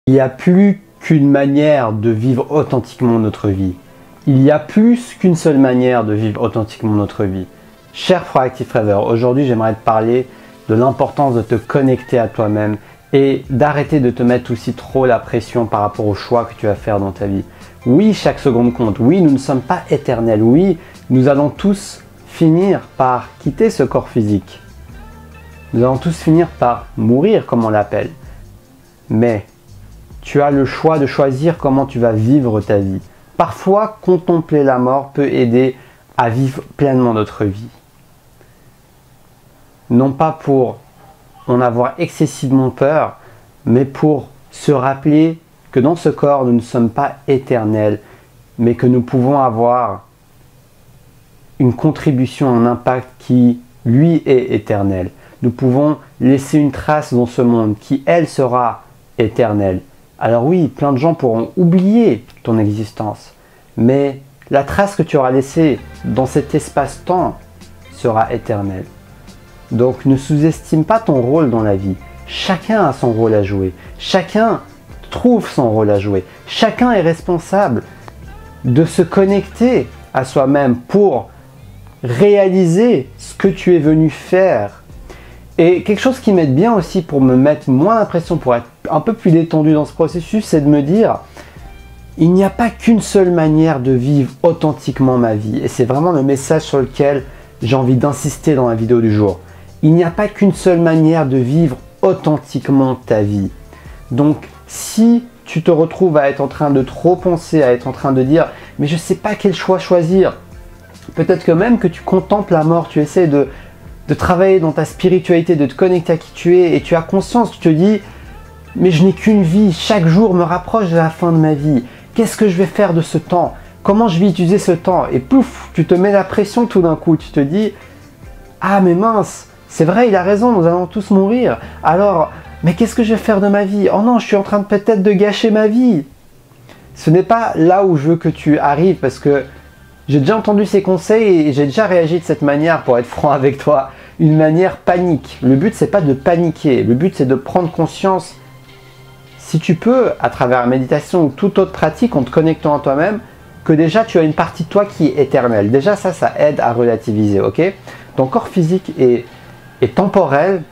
Il n'y a plus qu'une manière de vivre authentiquement notre vie. Il y a plus qu'une seule manière de vivre authentiquement notre vie. Cher Proactive Rêver, aujourd'hui j'aimerais te parler de l'importance de te connecter à toi-même et d'arrêter de te mettre aussi trop la pression par rapport aux choix que tu vas faire dans ta vie. Oui, chaque seconde compte. Oui, nous ne sommes pas éternels. Oui, nous allons tous finir par quitter ce corps physique. Nous allons tous finir par mourir, comme on l'appelle. Mais tu as le choix de choisir comment tu vas vivre ta vie. Parfois, contempler la mort peut aider à vivre pleinement notre vie. Non pas pour en avoir excessivement peur, mais pour se rappeler que dans ce corps, nous ne sommes pas éternels, mais que nous pouvons avoir une contribution, un impact qui, lui, est éternel. Nous pouvons laisser une trace dans ce monde qui, elle, sera éternelle. Alors oui, plein de gens pourront oublier ton existence, mais la trace que tu auras laissée dans cet espace-temps sera éternelle. Donc ne sous-estime pas ton rôle dans la vie. Chacun a son rôle à jouer. Chacun trouve son rôle à jouer. Chacun est responsable de se connecter à soi-même pour réaliser ce que tu es venu faire. Et quelque chose qui m'aide bien aussi pour me mettre moins l'impression, pour être un peu plus détendu dans ce processus, c'est de me dire il n'y a pas qu'une seule manière de vivre authentiquement ma vie. Et c'est vraiment le message sur lequel j'ai envie d'insister dans la vidéo du jour. Il n'y a pas qu'une seule manière de vivre authentiquement ta vie. Donc, si tu te retrouves à être en train de trop penser, à être en train de dire « mais je ne sais pas quel choix choisir », peut-être que même que tu contemples la mort, tu essaies de travailler dans ta spiritualité, de te connecter à qui tu es et tu as conscience, tu te dis « mais je n'ai qu'une vie, chaque jour me rapproche de la fin de ma vie. Qu'est-ce que je vais faire de ce temps? Comment je vais utiliser ce temps ?» Et pouf, tu te mets la pression tout d'un coup, tu te dis « ah mais mince, c'est vrai, il a raison, nous allons tous mourir. Alors, mais qu'est-ce que je vais faire de ma vie? Oh non, je suis en train peut-être de gâcher ma vie. » Ce n'est pas là où je veux que tu arrives parce que j'ai déjà entendu ces conseils et j'ai déjà réagi de cette manière, pour être franc avec toi, une manière panique. Le but, c'est pas de paniquer, le but, c'est de prendre conscience, si tu peux, à travers la méditation ou toute autre pratique, en te connectant à toi-même, que déjà tu as une partie de toi qui est éternelle. Déjà ça aide à relativiser, ok? Ton corps physique est temporaire,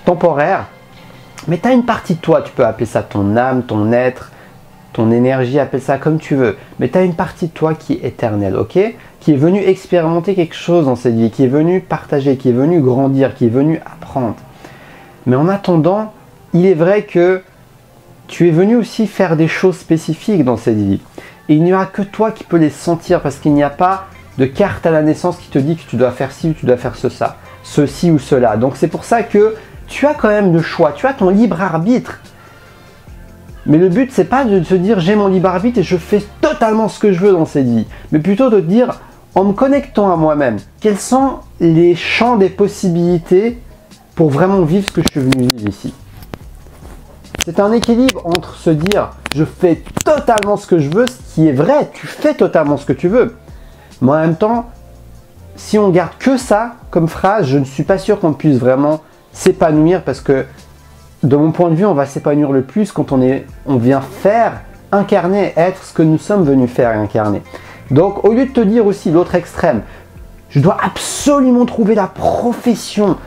mais tu as une partie de toi, tu peux appeler ça ton âme, ton être, ton énergie, appelle ça comme tu veux, mais tu as une partie de toi qui est éternelle, ok? Qui est venue expérimenter quelque chose dans cette vie, qui est venue partager, qui est venue grandir, qui est venue apprendre. Mais en attendant, il est vrai que tu es venu aussi faire des choses spécifiques dans cette vie. Et il n'y aura que toi qui peux les sentir parce qu'il n'y a pas de carte à la naissance qui te dit que tu dois faire ci ou tu dois faire ceci ou cela. Donc c'est pour ça que tu as quand même le choix, tu as ton libre arbitre. Mais le but, c'est pas de se dire j'ai mon libre arbitre et je fais totalement ce que je veux dans cette vie. Mais plutôt de dire, en me connectant à moi-même, quels sont les champs des possibilités pour vraiment vivre ce que je suis venu vivre ici. C'est un équilibre entre se dire je fais totalement ce que je veux, ce qui est vrai, tu fais totalement ce que tu veux. Mais en même temps, si on garde que ça comme phrase, je ne suis pas sûr qu'on puisse vraiment s'épanouir parce que de mon point de vue, on va s'épanouir le plus quand on vient faire, incarner, être ce que nous sommes venus faire et incarner. Donc au lieu de te dire aussi l'autre extrême, je dois absolument trouver la profession,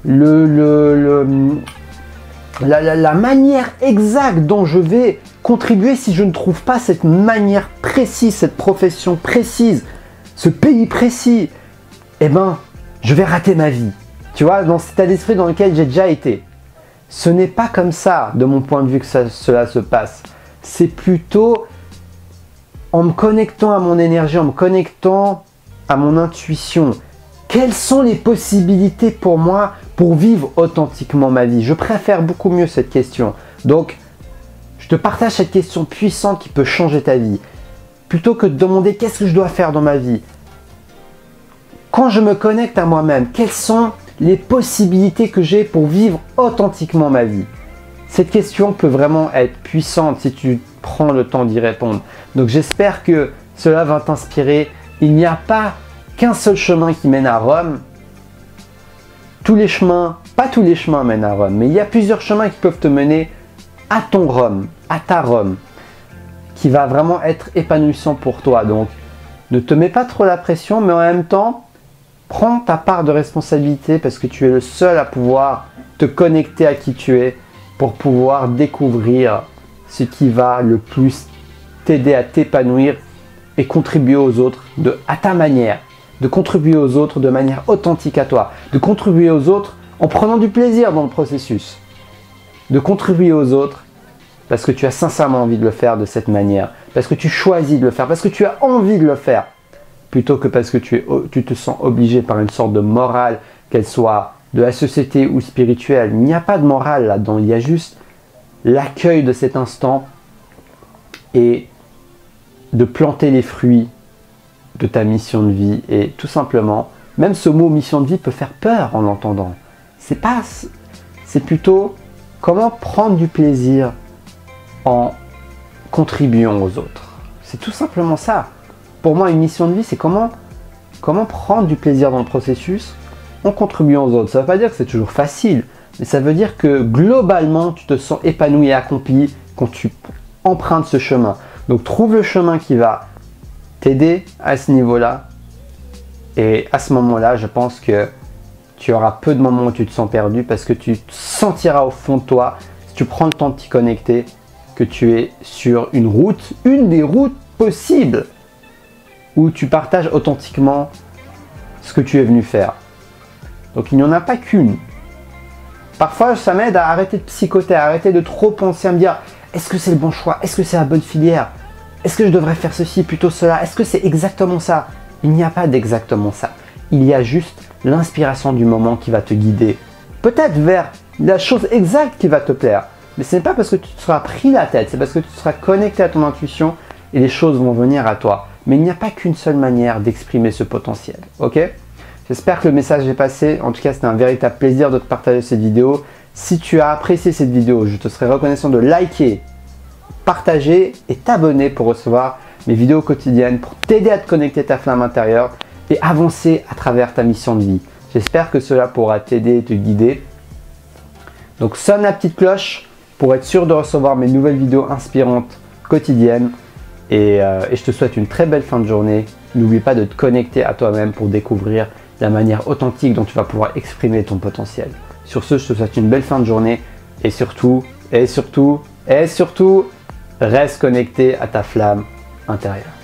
la manière exacte dont je vais contribuer si je ne trouve pas cette manière précise, cette profession précise, ce pays précis, eh ben, je vais rater ma vie. Tu vois, dans cet état d'esprit dans lequel j'ai déjà été. Ce n'est pas comme ça, de mon point de vue, que cela se passe. C'est plutôt en me connectant à mon énergie, en me connectant à mon intuition. Quelles sont les possibilités pour moi pour vivre authentiquement ma vie? Je préfère beaucoup mieux cette question. Donc, je te partage cette question puissante qui peut changer ta vie. Plutôt que de demander qu'est-ce que je dois faire dans ma vie. Quand je me connecte à moi-même, quelles sont les possibilités que j'ai pour vivre authentiquement ma vie? Cette question peut vraiment être puissante si tu prends le temps d'y répondre. Donc j'espère que cela va t'inspirer. Il n'y a pas qu'un seul chemin qui mène à Rome. Pas tous les chemins mènent à Rome, mais il y a plusieurs chemins qui peuvent te mener à ton Rome. à ta Rome, qui va vraiment être épanouissant pour toi. Donc, ne te mets pas trop la pression, mais en même temps, prends ta part de responsabilité parce que tu es le seul à pouvoir te connecter à qui tu es pour pouvoir découvrir ce qui va le plus t'aider à t'épanouir et contribuer aux autres à ta manière, de contribuer aux autres de manière authentique à toi, de contribuer aux autres en prenant du plaisir dans le processus, de contribuer aux autres parce que tu as sincèrement envie de le faire de cette manière, parce que tu choisis de le faire, parce que tu as envie de le faire, plutôt que parce que tu te sens obligé par une sorte de morale, qu'elle soit de la société ou spirituelle. Il n'y a pas de morale là-dedans, il y a juste l'accueil de cet instant et de planter les fruits de ta mission de vie. Et tout simplement, même ce mot mission de vie peut faire peur en l'entendant. C'est plutôt comment prendre du plaisir en contribuant aux autres. C'est tout simplement ça. Pour moi, une mission de vie, c'est comment prendre du plaisir dans le processus en contribuant aux autres. Ça ne veut pas dire que c'est toujours facile, mais ça veut dire que globalement, tu te sens épanoui et accompli quand tu empruntes ce chemin. Donc, trouve le chemin qui va t'aider à ce niveau-là. Et à ce moment-là, je pense que tu auras peu de moments où tu te sens perdu parce que tu te sentiras au fond de toi, si tu prends le temps de t'y connecter, que tu es sur une route, une des routes possibles où tu partages authentiquement ce que tu es venu faire. Donc il n'y en a pas qu'une. Parfois ça m'aide à arrêter de psychoter, à arrêter de trop penser, à me dire est-ce que c'est le bon choix? Est-ce que c'est la bonne filière? Est-ce que je devrais faire ceci plutôt cela? Est-ce que c'est exactement ça? Il n'y a pas d'exactement ça. Il y a juste l'inspiration du moment qui va te guider. Peut-être vers la chose exacte qui va te plaire. Mais ce n'est pas parce que tu te seras pris la tête, c'est parce que tu seras connecté à ton intuition et les choses vont venir à toi. Mais il n'y a pas qu'une seule manière d'exprimer ce potentiel, ok? J'espère que le message est passé. En tout cas, c'était un véritable plaisir de te partager cette vidéo. Si tu as apprécié cette vidéo, je te serais reconnaissant de liker, partager et t'abonner pour recevoir mes vidéos quotidiennes, pour t'aider à te connecter à ta flamme intérieure et avancer à travers ta mission de vie. J'espère que cela pourra t'aider et te guider. Donc, sonne la petite cloche pour être sûr de recevoir mes nouvelles vidéos inspirantes quotidiennes. Et je te souhaite une très belle fin de journée. N'oublie pas de te connecter à toi-même pour découvrir la manière authentique dont tu vas pouvoir exprimer ton potentiel. Sur ce, je te souhaite une belle fin de journée et surtout, reste connecté à ta flamme intérieure.